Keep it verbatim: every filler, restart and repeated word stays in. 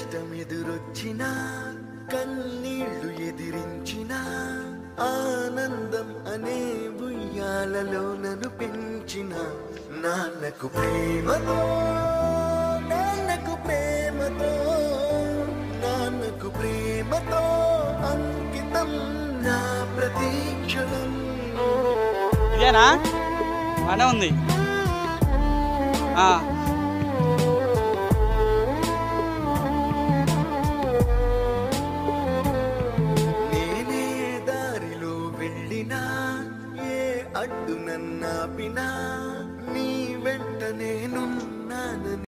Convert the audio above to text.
కష్టమెదురొచ్చిన కన్నీళ్లు ఎదిరించిన ఆనందం అనే ఉయ్యాలలో నన్ను పెంచిన నాన్నకు ప్రేమతో నాన్నకు ప్రేమతో నాన్నకు ప్రేమతో అంకితం నా ప్రతీక్షణం. ఇదేనా బానే ఉంది.